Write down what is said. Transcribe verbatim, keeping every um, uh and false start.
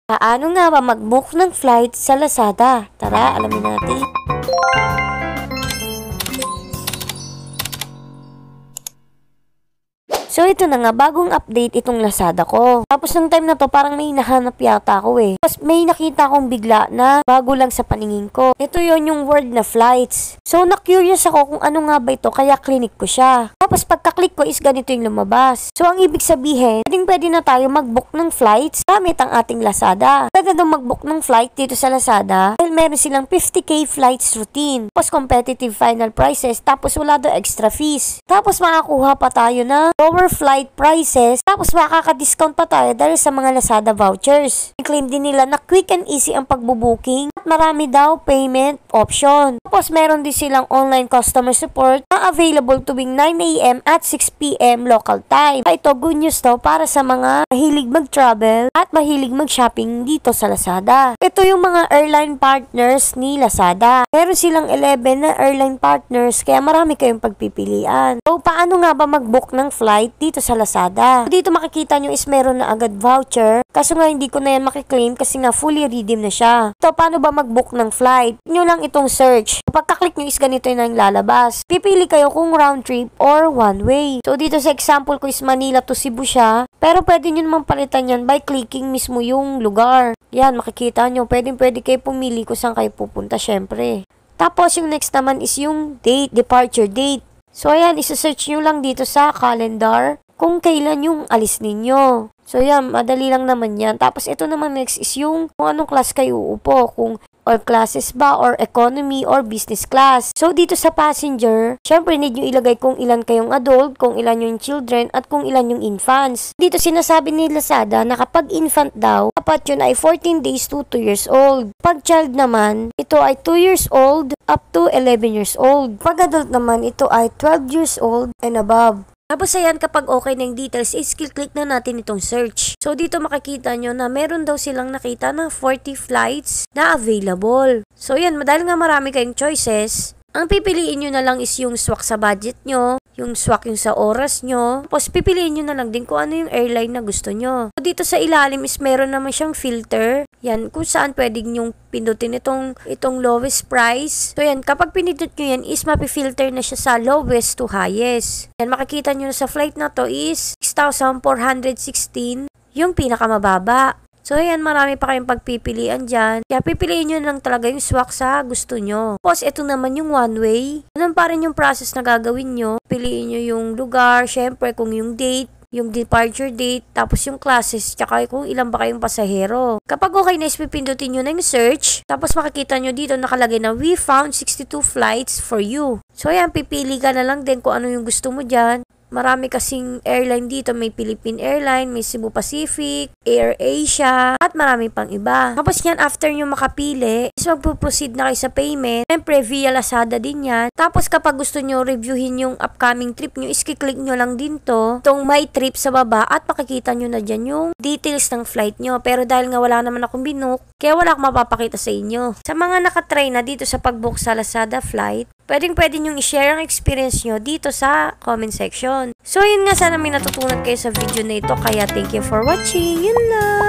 Paano nga ba mag-book ng flight sa Lazada? Tara, alamin natin. So, ito na nga, bagong update itong Lazada ko. Tapos, ng time na to, parang may hinahanap yata ako eh. Tapos, may nakita akong bigla na bago lang sa paningin ko. Ito yon yung word na flights. So, na-curious ako kung ano nga ba ito, kaya clinic ko siya. Tapos, pagka-click ko is ganito yung lumabas. So, ang ibig sabihin, pwedeng pwede na tayo mag-book ng flights gamit ang ating Lazada. Pwede daw mag-book ng flight dito sa Lazada dahil meron silang fifty K flights routine. Tapos, competitive final prices. Tapos, wala daw extra fees. Tapos, makakuha pa tayo na lower flight prices, tapos makaka-discount pa tayo dahil sa mga Lazada vouchers. I-claim din nila na quick and easy ang pagbubuking at marami daw payment option. Tapos meron din silang online customer support na available tuwing nine A M at six P M local time. Ito good news daw para sa mga mahilig mag-travel at mahilig mag-shopping dito sa Lazada. Ito yung mga airline partners ni Lazada. Meron silang eleven na airline partners kaya marami kayong pagpipilian. So paano nga ba mag-book ng flight dito sa Lazada? Dito makikita nyo is meron na agad voucher. Kaso nga hindi ko na yan makiklaim kasi nga fully redeem na siya. So paano ba mag-book ng flight? Nyo lang itong search. Pagka-click nyo is ganito na yung lalabas. Pipili kayo kung round trip or one way. So dito sa example ko is Manila to Cebu siya. Pero pwede nyo naman palitan yan by clicking mismo yung lugar. Yan, makikita nyo. Pwede pwede kayo pumili kung saan kayo pupunta syempre. Tapos yung next naman is yung date, departure date. So, ayan, isa-search nyo lang dito sa calendar kung kailan yung alis ninyo. So, ayan, madali lang naman yan. Tapos, ito naman next is yung kung anong class kayo uupo. Kung all classes ba, or economy, or business class. So, dito sa passenger, syempre, need nyo ilagay kung ilan kayong adult, kung ilan yung children, at kung ilan yung infants. Dito, sinasabi ni Lazada na kapag infant daw, dapat yun ay fourteen days to two years old. Pag child naman, ito ay two years old up to eleven years old. Pag adult naman, ito ay twelve years old and above. Tapos ayan, kapag okay na yung details, is click na natin itong search. So dito makikita nyo na meron daw silang nakita na forty flights na available. So yan, dahil nga marami kayong choices, ang pipiliin nyo na lang is yung swak sa budget nyo, yung swak yung sa oras nyo, tapos pipiliin nyo na lang din kung ano yung airline na gusto nyo. So, dito sa ilalim is meron naman siyang filter. Yan, kung saan pwedeng yung pindutin itong, itong lowest price. So yan, kapag pinindot nyo yan is mapifilter na siya sa lowest to highest. Yan, makikita nyo na sa flight na to is six thousand four hundred sixteen, yung pinakamababa. So, ayan, marami pa kayong pagpipilian dyan. Kaya, pipiliin nyo lang talaga yung swak sa gusto nyo. Tapos, ito naman yung one way. Ganun pa rin yung process na gagawin nyo. Piliin nyo yung lugar, syempre, kung yung date, yung departure date, tapos yung classes, tsaka kung ilan ba kayong pasahero. Kapag okay na, ipipindutin nyo na yung search, tapos makikita nyo dito nakalagay na we found sixty-two flights for you. So, ayan, pipili ka na lang din kung ano yung gusto mo dyan. Marami kasing airline dito. May Philippine Airline, may Cebu Pacific, Air Asia, at marami pang iba. Tapos yan, after nyo makapili, is magpo-proceed na kayo sa payment. Siyempre, via Lazada din yan. Tapos kapag gusto nyo reviewin yung upcoming trip nyo, is kiklik nyo lang din to, itong my trip sa baba, at makikita nyo na dyan yung details ng flight nyo. Pero dahil nga wala naman akong binook, kaya wala akong mapapakita sa inyo. Sa mga nakatry na dito sa pag-book sa Lazada flight, pwedeng pwede nyo i-share ang experience nyo dito sa comment section. So, yun nga, sana may natutunan kayo sa video na ito. Kaya, thank you for watching. Yun lang!